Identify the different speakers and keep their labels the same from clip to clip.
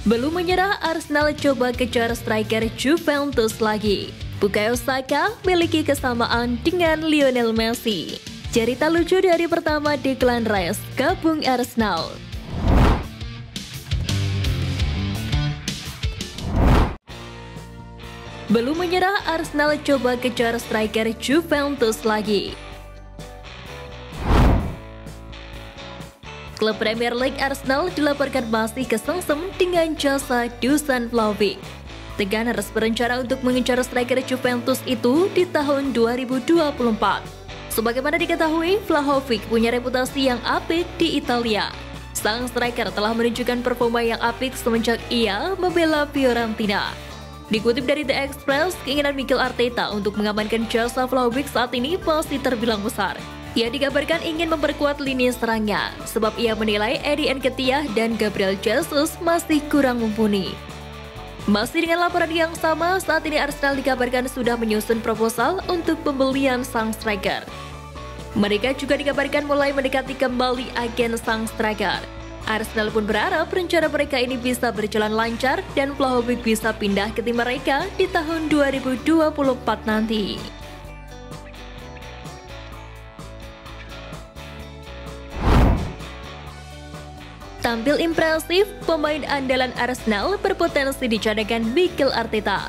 Speaker 1: Belum menyerah, Arsenal coba kejar striker Juventus lagi. Bukayo Saka memiliki kesamaan dengan Lionel Messi. Cerita lucu dari pertama Declan Rice gabung Arsenal. Belum menyerah, Arsenal coba kejar striker Juventus lagi. Klub Premier League Arsenal dilaporkan masih kesengsem dengan jasa Dusan Vlahovic. The Gunners berencana untuk mengincar striker Juventus itu di tahun 2024. Sebagaimana diketahui, Vlahovic punya reputasi yang apik di Italia. Sang striker telah menunjukkan performa yang apik semenjak ia membela Fiorentina. Dikutip dari The Express, keinginan Mikel Arteta untuk mengamankan jasa Vlahovic saat ini masih terbilang besar. Ia dikabarkan ingin memperkuat lini serangnya, sebab ia menilai Eddie Nketiah dan Gabriel Jesus masih kurang mumpuni. Masih dengan laporan yang sama, saat ini Arsenal dikabarkan sudah menyusun proposal untuk pembelian sang striker. Mereka juga dikabarkan mulai mendekati kembali agen sang striker. Arsenal pun berharap rencana mereka ini bisa berjalan lancar dan Vlahovic bisa pindah ke tim mereka di tahun 2024 nanti. Tampil impresif, pemain andalan Arsenal berpotensi dicadangkan Mikel Arteta.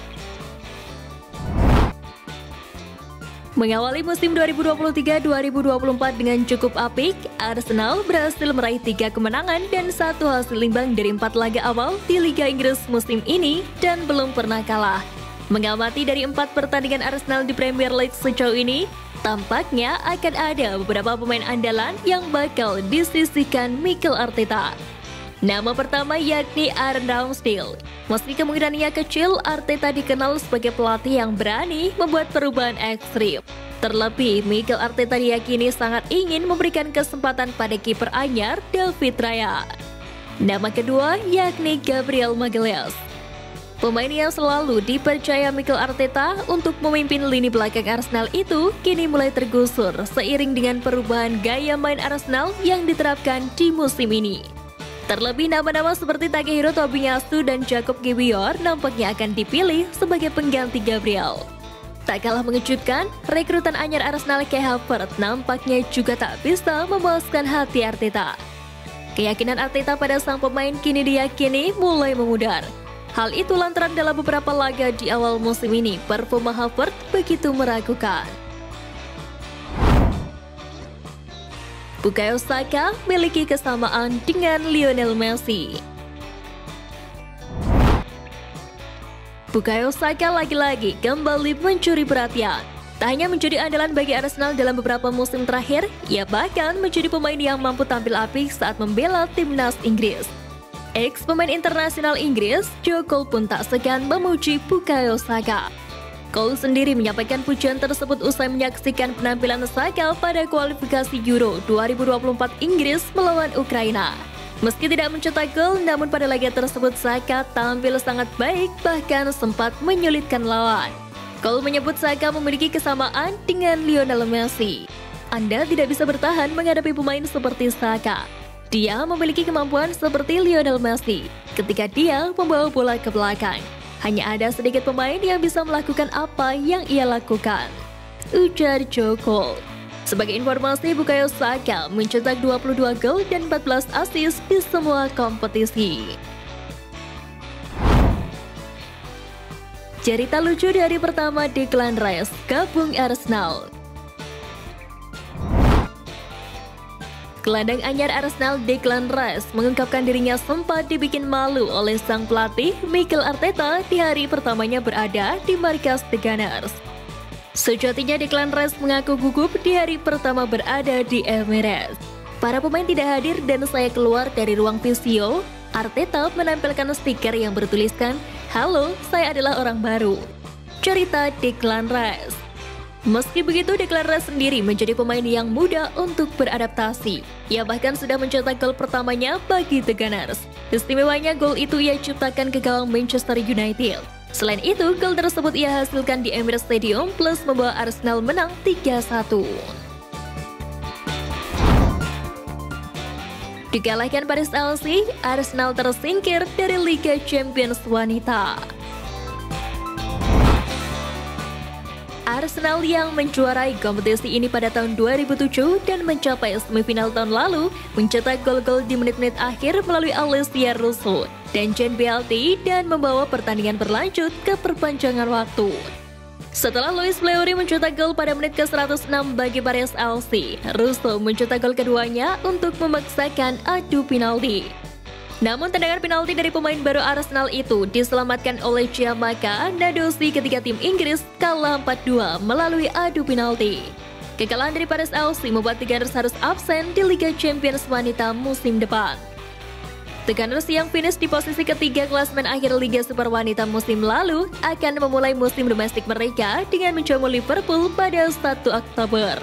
Speaker 1: Mengawali musim 2023-2024 dengan cukup apik, Arsenal berhasil meraih 3 kemenangan dan 1 hasil imbang dari 4 laga awal di Liga Inggris musim ini dan belum pernah kalah. Mengamati dari 4 pertandingan Arsenal di Premier League sejauh ini, tampaknya akan ada beberapa pemain andalan yang bakal disisihkan Mikel Arteta. Nama pertama yakni Aaron Ramsdale. Meski kemungkinannya kecil, Arteta dikenal sebagai pelatih yang berani membuat perubahan ekstrim. Terlebih, Mikel Arteta diyakini sangat ingin memberikan kesempatan pada kiper anyar David Raya. Nama kedua yakni Gabriel Magalhaes. Pemain yang selalu dipercaya Mikel Arteta untuk memimpin lini belakang Arsenal itu kini mulai tergusur seiring dengan perubahan gaya main Arsenal yang diterapkan di musim ini. Terlebih nama-nama seperti Takehiro Tomiyasu dan Jacob Kiwior nampaknya akan dipilih sebagai pengganti Gabriel. Tak kalah mengejutkan, rekrutan anyar Arsenal Kai Havertz nampaknya juga tak bisa memuaskan hati Arteta. Keyakinan Arteta pada sang pemain kini diyakini mulai memudar. Hal itu lantaran dalam beberapa laga di awal musim ini, performa Havertz begitu meragukan. Bukayo Saka memiliki kesamaan dengan Lionel Messi. Bukayo Saka lagi-lagi kembali mencuri perhatian. Tak hanya menjadi andalan bagi Arsenal dalam beberapa musim terakhir, ia bahkan menjadi pemain yang mampu tampil apik saat membela timnas Inggris. Ex-pemain internasional Inggris, Joe Cole pun tak segan memuji Bukayo Saka. Cole sendiri menyampaikan pujian tersebut usai menyaksikan penampilan Saka pada kualifikasi Euro 2024 Inggris melawan Ukraina. Meski tidak mencetak gol, namun pada laga tersebut Saka tampil sangat baik, bahkan sempat menyulitkan lawan. Cole menyebut Saka memiliki kesamaan dengan Lionel Messi. Anda tidak bisa bertahan menghadapi pemain seperti Saka. Dia memiliki kemampuan seperti Lionel Messi ketika dia membawa bola ke belakang. Hanya ada sedikit pemain yang bisa melakukan apa yang ia lakukan, ujar Joe Cole. Sebagai informasi, Bukayo Saka mencetak 22 gol dan 14 assist di semua kompetisi. Cerita lucu dari pertama Declan Rice gabung Arsenal. Gelandang anyar Arsenal Declan Rice mengungkapkan dirinya sempat dibikin malu oleh sang pelatih Mikel Arteta di hari pertamanya berada di markas The Gunners. Sejatinya Declan Rice mengaku gugup di hari pertama berada di Emirates. Para pemain tidak hadir dan saya keluar dari ruang visio. Arteta menampilkan stiker yang bertuliskan, "Halo, saya adalah orang baru." Cerita Declan Rice. Meski begitu, Declan Rice sendiri menjadi pemain yang mudah untuk beradaptasi. Ia bahkan sudah mencetak gol pertamanya bagi The Gunners. Istimewanya gol itu ia ciptakan ke gawang Manchester United. Selain itu, gol tersebut ia hasilkan di Emirates Stadium plus membawa Arsenal menang 3-1. Dikalahkan Paris FC, Arsenal tersingkir dari Liga Champions wanita. Arsenal yang menjuarai kompetisi ini pada tahun 2007 dan mencapai semifinal tahun lalu mencetak gol-gol di menit-menit akhir melalui Alessia Russo dan Jen Bealti dan membawa pertandingan berlanjut ke perpanjangan waktu. Setelah Luis Fleury mencetak gol pada menit ke-106 bagi Paris FC, Russo mencetak gol keduanya untuk memaksakan adu penalti. Namun tendangan penalti dari pemain baru Arsenal itu diselamatkan oleh Chiamaka Nadosi ketika tim Inggris kalah 4-2 melalui adu penalti. Kekalahan dari Paris FC membuat The Gunners harus absen di Liga Champions wanita musim depan. The Gunners yang finish di posisi ketiga klasemen akhir Liga Super Wanita musim lalu akan memulai musim domestik mereka dengan menjamu Liverpool pada 1 Oktober.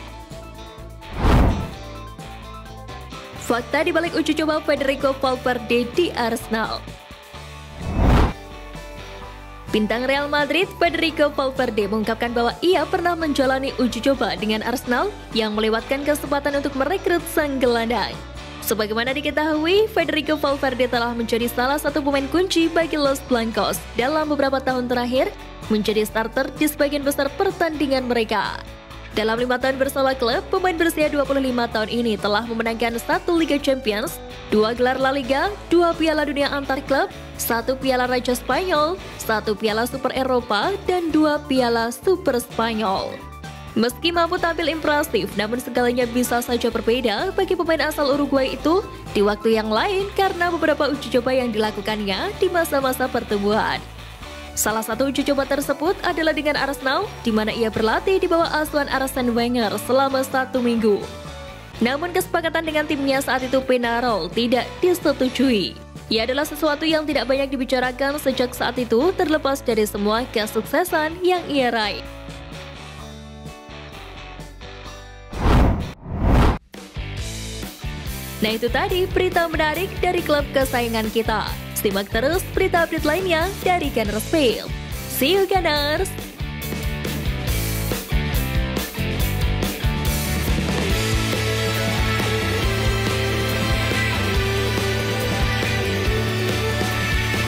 Speaker 1: Fakta di balik uji coba Federico Valverde di Arsenal. Bintang Real Madrid Federico Valverde mengungkapkan bahwa ia pernah menjalani uji coba dengan Arsenal yang melewatkan kesempatan untuk merekrut sang gelandang. Sebagaimana diketahui, Federico Valverde telah menjadi salah satu pemain kunci bagi Los Blancos dalam beberapa tahun terakhir, menjadi starter di sebagian besar pertandingan mereka. Dalam 5 tahun bersama klub, pemain berusia 25 tahun ini telah memenangkan 1 Liga Champions, 2 gelar La Liga, 2 Piala Dunia antar klub, 1 Piala Raja Spanyol, 1 Piala Super Eropa, dan 2 Piala Super Spanyol. Meski mampu tampil impresif, namun segalanya bisa saja berbeda bagi pemain asal Uruguay itu di waktu yang lain karena beberapa uji coba yang dilakukannya di masa-masa pertumbuhan. Salah satu uji coba tersebut adalah dengan Arsenal, di mana ia berlatih di bawah asuhan Arsene Wenger selama 1 minggu. Namun kesepakatan dengan timnya saat itu Peñarol tidak disetujui. Ia adalah sesuatu yang tidak banyak dibicarakan sejak saat itu terlepas dari semua kesuksesan yang ia raih. Nah itu tadi berita menarik dari klub kesayangan kita. Simak terus berita update lainnya dari Gunners Film. See you Gunners!